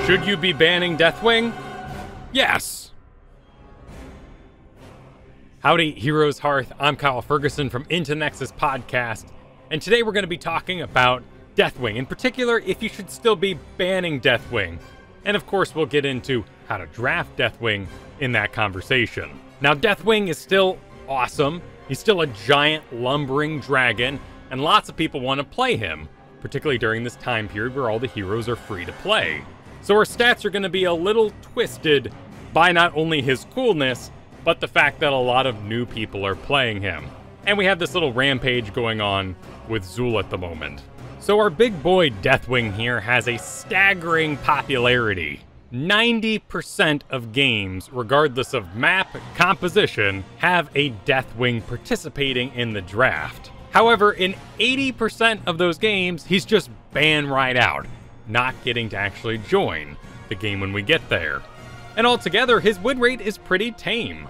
Should you be banning Deathwing? Yes. Howdy, Heroes Hearth. I'm Kyle Ferguson from Into Nexus Podcast, and today we're going to be talking about Deathwing, in particular, if you should still be banning Deathwing. And of course, we'll get into how to draft Deathwing in that conversation. Now, Deathwing is still awesome. He's still a giant lumbering dragon, and lots of people want to play him, particularly during this time period where all the heroes are free to play. So our stats are going to be a little twisted by not only his coolness, but the fact that a lot of new people are playing him. And we have this little rampage going on with Xul at the moment. So our big boy Deathwing here has a staggering popularity. 90% of games, regardless of map composition, have a Deathwing participating in the draft. However, in 80% of those games, he's just banned right out, not getting to actually join the game when we get there. And altogether, his win rate is pretty tame,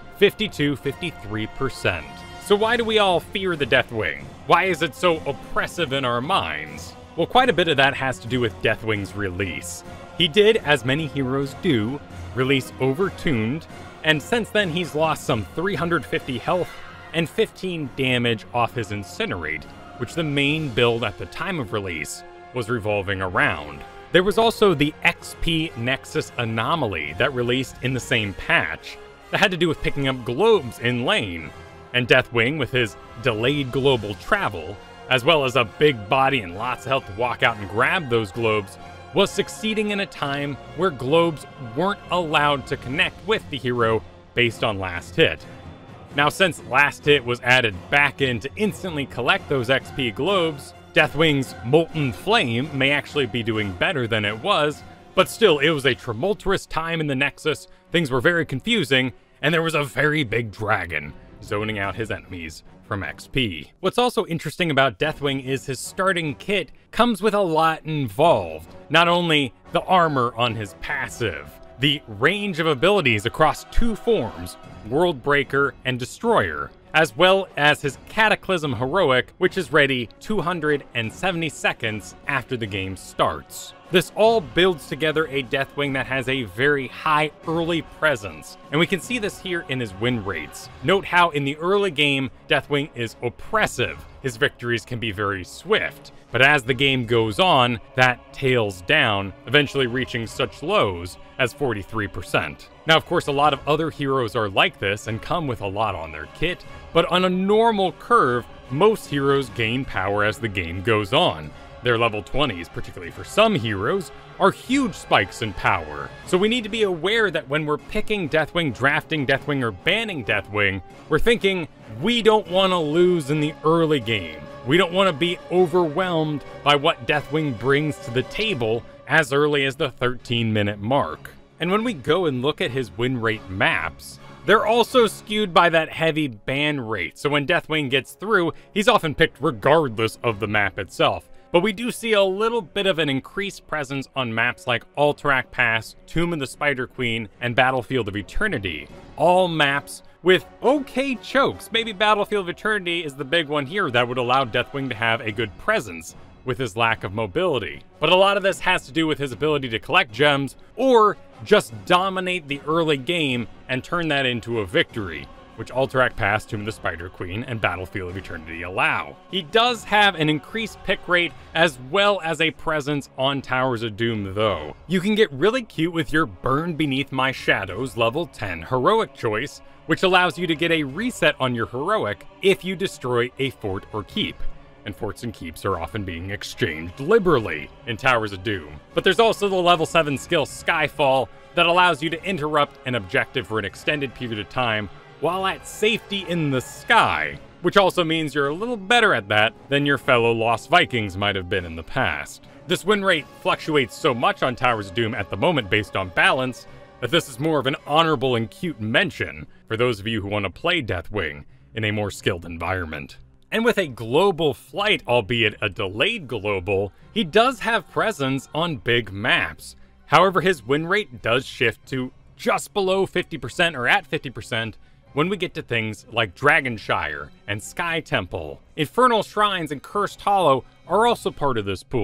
52-53%. So why do we all fear the Deathwing? Why is it so oppressive in our minds? Well, quite a bit of that has to do with Deathwing's release. He did, as many heroes do, release overtuned, and since then he's lost some 350 health and 15 damage off his Incinerate, which the main build at the time of release was revolving around. There was also the XP Nexus Anomaly that released in the same patch that had to do with picking up globes in lane, and Deathwing, with his delayed global travel, as well as a big body and lots of health to walk out and grab those globes, was succeeding in a time where globes weren't allowed to connect with the hero based on last hit. Now, since last hit was added back in to instantly collect those XP globes, Deathwing's Molten Flame may actually be doing better than it was, but still, it was a tumultuous time in the Nexus, things were very confusing, and there was a very big dragon zoning out his enemies from XP. What's also interesting about Deathwing is his starting kit comes with a lot involved. Not only the armor on his passive, the range of abilities across two forms, World Breaker and Destroyer, as well as his Cataclysm Heroic, which is ready 270 seconds after the game starts. This all builds together a Deathwing that has a very high early presence, and we can see this here in his win rates. Note how in the early game, Deathwing is oppressive. His victories can be very swift, but as the game goes on, that tails down, eventually reaching such lows as 43%. Now, of course, a lot of other heroes are like this and come with a lot on their kit, but on a normal curve, most heroes gain power as the game goes on. Their level 20s, particularly for some heroes, are huge spikes in power. So we need to be aware that when we're picking Deathwing, drafting Deathwing, or banning Deathwing, we're thinking we don't want to lose in the early game. We don't want to be overwhelmed by what Deathwing brings to the table as early as the 13-minute mark. And when we go and look at his win rate maps, they're also skewed by that heavy ban rate. So when Deathwing gets through, he's often picked regardless of the map itself. But we do see a little bit of an increased presence on maps like Alterac Pass, Tomb of the Spider Queen, and Battlefield of Eternity. All maps with okay chokes. Maybe Battlefield of Eternity is the big one here that would allow Deathwing to have a good presence with his lack of mobility. But a lot of this has to do with his ability to collect gems or just dominate the early game and turn that into a victory, which Alterac Pass, Tomb of the Spider Queen, and Battlefield of Eternity allow. He does have an increased pick rate as well as a presence on Towers of Doom though. You can get really cute with your Burn Beneath My Shadows level 10 heroic choice, which allows you to get a reset on your heroic if you destroy a fort or keep. And forts and keeps are often being exchanged liberally in Towers of Doom. But there's also the level 7 skill Skyfall that allows you to interrupt an objective for an extended period of time while at safety in the sky, which also means you're a little better at that than your fellow Lost Vikings might have been in the past. This win rate fluctuates so much on Towers of Doom at the moment based on balance that this is more of an honorable and cute mention for those of you who want to play Deathwing in a more skilled environment. And with a global flight, albeit a delayed global, he does have presence on big maps. However, his win rate does shift to just below 50% or at 50% when we get to things like Dragonshire and Sky Temple. Infernal Shrines and Cursed Hollow are also part of this pool.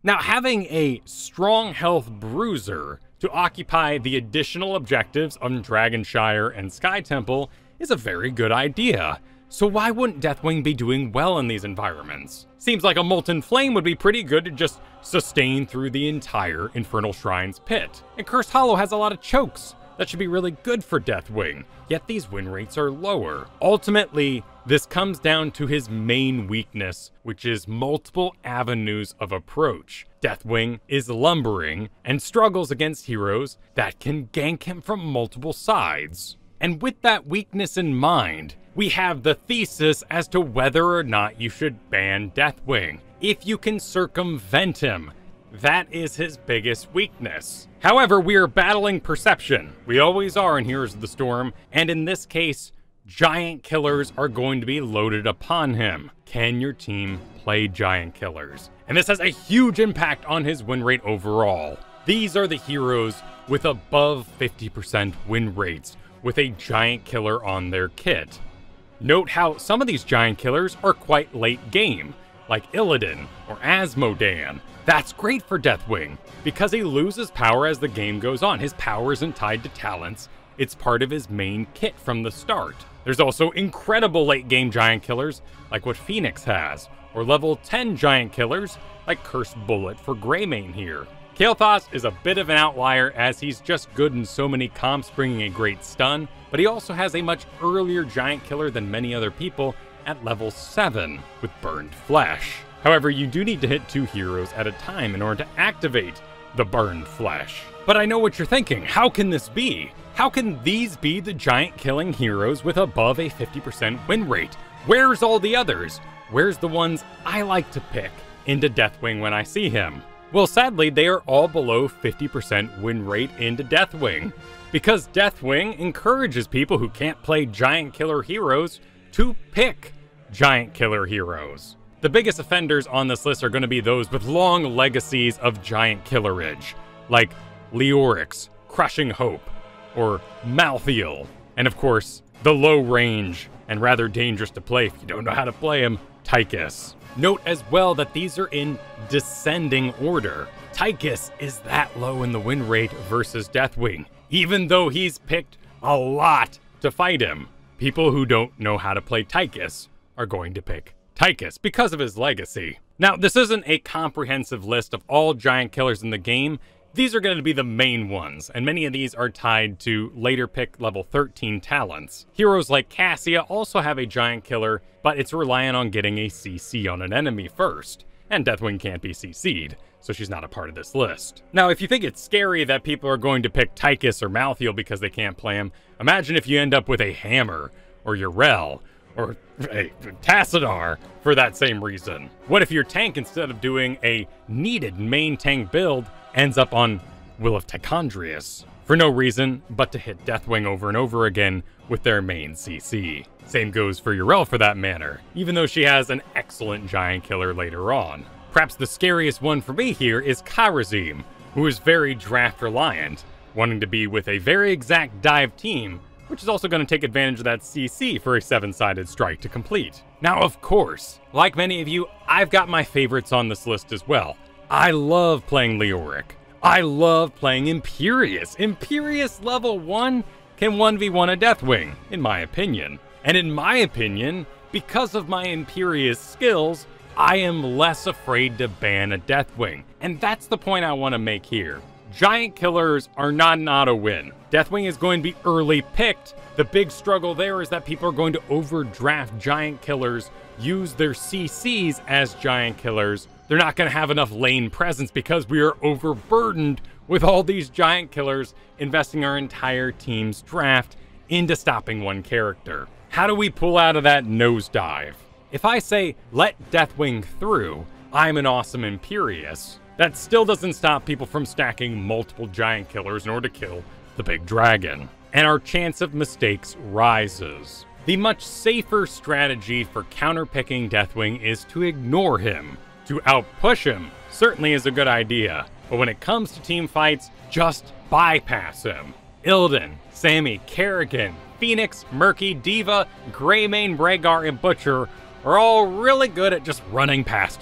Now, having a strong health bruiser to occupy the additional objectives of Dragonshire and Sky Temple is a very good idea. So why wouldn't Deathwing be doing well in these environments? Seems like a Molten Flame would be pretty good to just sustain through the entire Infernal Shrine's pit. And Cursed Hollow has a lot of chokes. That should be really good for Deathwing, yet these win rates are lower. Ultimately, this comes down to his main weakness, which is multiple avenues of approach. Deathwing is lumbering and struggles against heroes that can gank him from multiple sides. And with that weakness in mind, we have the thesis as to whether or not you should ban Deathwing. If you can circumvent him, that is his biggest weakness. However, we are battling perception. We always are in Heroes of the Storm, and in this case, giant killers are going to be loaded upon him. Can your team play giant killers? And this has a huge impact on his win rate overall. These are the heroes with above 50% win rates with a giant killer on their kit. Note how some of these giant killers are quite late game, like Illidan or Asmodan. That's great for Deathwing, because he loses power as the game goes on. His power isn't tied to talents, it's part of his main kit from the start. There's also incredible late game giant killers, like what Phoenix has, or level 10 giant killers, like Cursed Bullet for Greymane here. Kael'thas is a bit of an outlier as he's just good in so many comps, bringing a great stun, but he also has a much earlier giant killer than many other people at level 7 with Burned Flesh. However, you do need to hit 2 heroes at a time in order to activate the Burned Flesh. But I know what you're thinking, how can this be? How can these be the giant killing heroes with above a 50% win rate? Where's all the others? Where's the ones I like to pick into Deathwing when I see him? Well, sadly, they are all below 50% win rate into Deathwing, because Deathwing encourages people who can't play giant killer heroes to pick giant killer heroes. The biggest offenders on this list are going to be those with long legacies of giant killerage, like Leorix, Crushing Hope, or Malthael, and of course, the low range and rather dangerous to play if you don't know how to play him, Tychus. Note as well that these are in descending order. Tychus is that low in the win rate versus Deathwing, even though he's picked a lot to fight him. People who don't know how to play Tychus are going to pick Tychus because of his legacy. Now, this isn't a comprehensive list of all giant killers in the game. These are going to be the main ones, and many of these are tied to later pick level 13 talents. Heroes like Cassia also have a giant killer, but it's reliant on getting a CC on an enemy first, and Deathwing can't be CC'd, so she's not a part of this list. Now, if you think it's scary that people are going to pick Tychus or Malthael because they can't play him, imagine if you end up with a Hammer, or Yrel, or a Tassadar for that same reason. What if your tank, instead of doing a needed main tank build, ends up on Will of Tichondrius for no reason but to hit Deathwing over and over again with their main CC? Same goes for Yrel for that matter, even though she has an excellent giant killer later on. Perhaps the scariest one for me here is Kharazim, who is very draft reliant, wanting to be with a very exact dive team, which is also going to take advantage of that CC for a 7-sided strike to complete. Now, of course, like many of you, I've got my favorites on this list as well. I love playing Leoric. I love playing Imperius. Imperius level 1 can 1v1 a Deathwing, in my opinion. And in my opinion, because of my Imperius skills, I am less afraid to ban a Deathwing. And that's the point I want to make here. Giant killers are not an auto-win. Deathwing is going to be early picked. The big struggle there is that people are going to overdraft giant killers, use their CCs as giant killers. They're not going to have enough lane presence because we are overburdened with all these giant killers, investing our entire team's draft into stopping one character. How do we pull out of that nosedive? If I say, let Deathwing through, I'm an awesome Imperius, that still doesn't stop people from stacking multiple giant killers in order to kill the big dragon. And our chance of mistakes rises. The much safer strategy for counterpicking Deathwing is to ignore him. To outpush him certainly is a good idea, but when it comes to team fights, just bypass him. Illidan, Sammy, Kerrigan, Phoenix, Murky, Diva, Greymane, Rhaegar, and Butcher are all really good at just running past him.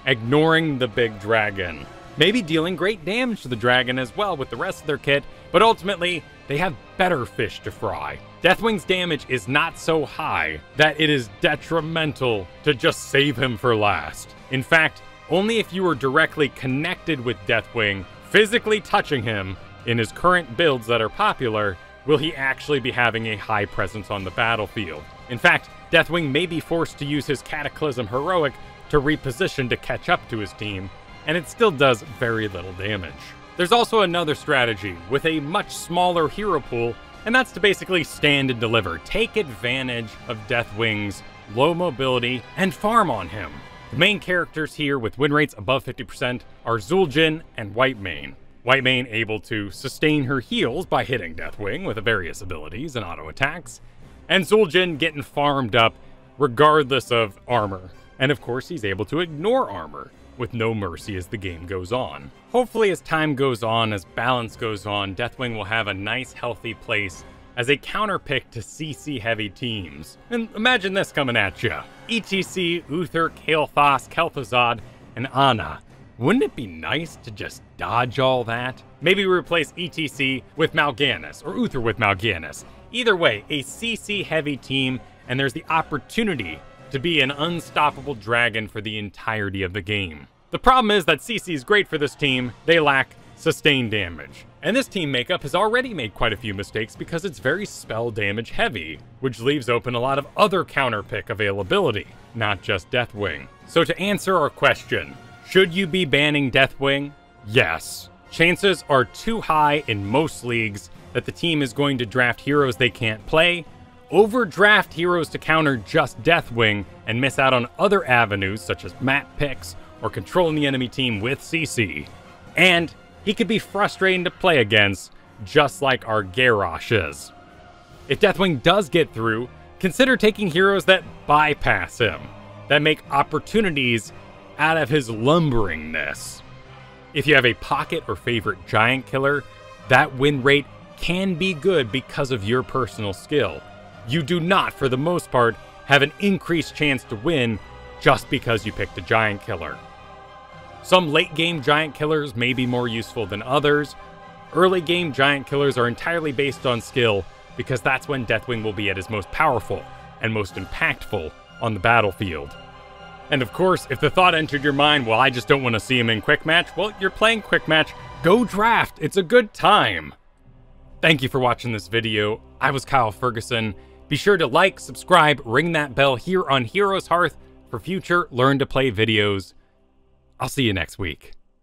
ignoring the big dragon. Maybe dealing great damage to the dragon as well with the rest of their kit, but ultimately, they have better fish to fry. Deathwing's damage is not so high that it is detrimental to just save him for last. In fact, only if you are directly connected with Deathwing, physically touching him in his current builds that are popular, will he actually be having a high presence on the battlefield. In fact, Deathwing may be forced to use his Cataclysm Heroic to reposition to catch up to his team, and it still does very little damage. There's also another strategy with a much smaller hero pool, and that's to basically stand and deliver. Take advantage of Deathwing's low mobility and farm on him. The main characters here with win rates above 50% are Zul'jin and Whitemane. Whitemane able to sustain her heals by hitting Deathwing with various abilities and auto attacks, and Zul'jin getting farmed up regardless of armor. And of course, he's able to ignore armor with no mercy as the game goes on. Hopefully, as time goes on, as balance goes on, Deathwing will have a nice, healthy place as a counterpick to CC-heavy teams. And imagine this coming at you. ETC, Uther, Kael'thas, Kel'Thuzad, and Ana. Wouldn't it be nice to just dodge all that? Maybe replace ETC with Mal'Ganis, or Uther with Mal'Ganis. Either way, a CC-heavy team, and there's the opportunity to be an unstoppable dragon for the entirety of the game. The problem is that CC is great for this team, they lack sustained damage. And this team makeup has already made quite a few mistakes because it's very spell damage heavy, which leaves open a lot of other counterpick availability, not just Deathwing. So to answer our question, should you be banning Deathwing? Yes. Chances are too high in most leagues that the team is going to draft heroes they can't play, overdraft heroes to counter just Deathwing, and miss out on other avenues such as map picks or controlling the enemy team with CC. And he could be frustrating to play against, just like our Garrosh is. If Deathwing does get through, consider taking heroes that bypass him, that make opportunities out of his lumberingness. If you have a pocket or favorite giant killer, that win rate can be good because of your personal skill. You do not, for the most part, have an increased chance to win just because you picked a giant killer. Some late game giant killers may be more useful than others. Early game giant killers are entirely based on skill because that's when Deathwing will be at his most powerful and most impactful on the battlefield. And of course, if the thought entered your mind, well, I just don't want to see him in Quick Match, well, you're playing Quick Match, go draft, it's a good time. Thank you for watching this video. I was Kyle Ferguson. Be sure to like, subscribe, ring that bell here on Heroes Hearth for future Learn to Play videos. I'll see you next week.